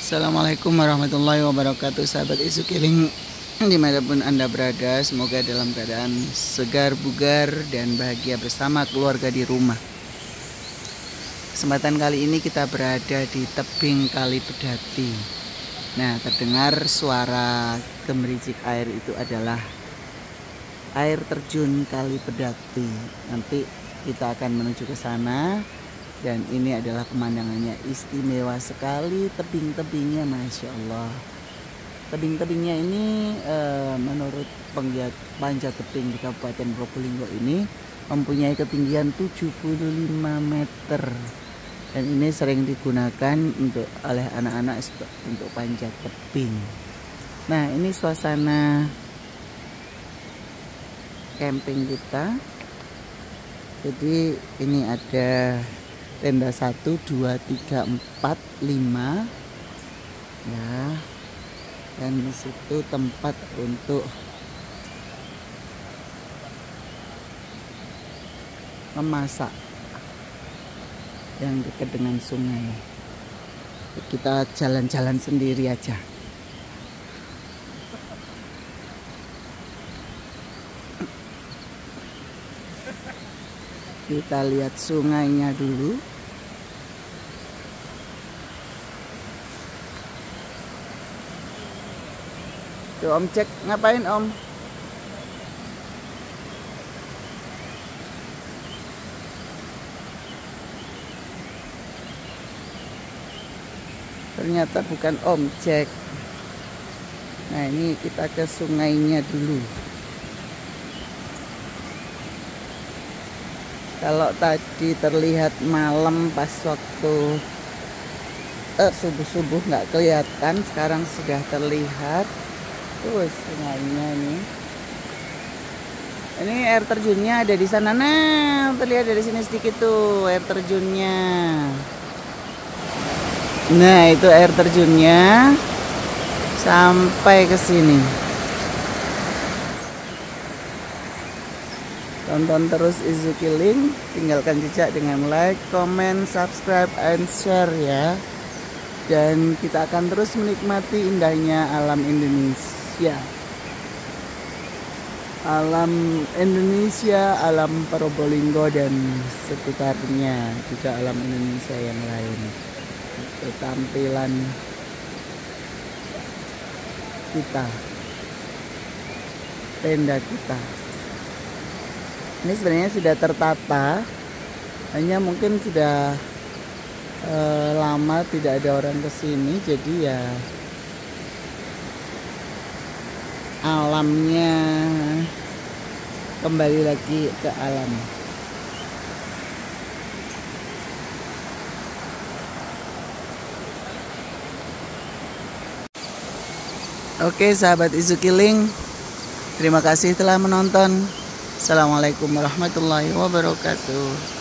Assalamualaikum warahmatullahi wabarakatuh, sahabat isu killing dimanapun Anda berada. Semoga dalam keadaan segar, bugar, dan bahagia bersama keluarga di rumah. Kesempatan kali ini kita berada di tebing Kali Pedati. Nah, terdengar suara gemericik air itu adalah air terjun Kali Pedati. Nanti kita akan menuju ke sana. Dan ini adalah pemandangannya, istimewa sekali. Tebing-tebingnya Masya Allah. Tebing-tebingnya ini menurut penggiat panjat tebing di Kabupaten Probolinggo ini mempunyai ketinggian 75 meter. Dan ini sering digunakan oleh anak-anak untuk panjat tebing. Nah, ini suasana camping kita. Jadi ini ada tenda 1, 2, 3, 4, 5 ya, dan di situ tempat untuk memasak yang dekat dengan sungai. Kita jalan-jalan sendiri aja. Kita lihat sungainya dulu. Tuh Om cek, ngapain Om? Ternyata bukan Om cek. Nah, ini kita ke sungainya dulu. Kalau tadi terlihat malam pas waktu subuh-subuh nggak kelihatan, sekarang sudah terlihat. Tuh sungainya nih. Ini air terjunnya ada di sana. Nah, terlihat dari sini sedikit tuh air terjunnya. Nah, itu air terjunnya sampai ke sini. Tonton terus Izu Killing, tinggalkan jejak dengan like, comment, subscribe, and share ya. Dan kita akan terus menikmati indahnya alam Indonesia. Alam Indonesia, alam Probolinggo dan sekitarnya, juga alam Indonesia yang lain. Itu tampilan kita, tenda kita. Ini sebenarnya sudah tertata, hanya mungkin sudah lama tidak ada orang kesini, jadi ya alamnya kembali lagi ke alam. Oke sahabat Izu Killing, terima kasih telah menonton. Assalamualaikum warahmatullahi wabarakatuh.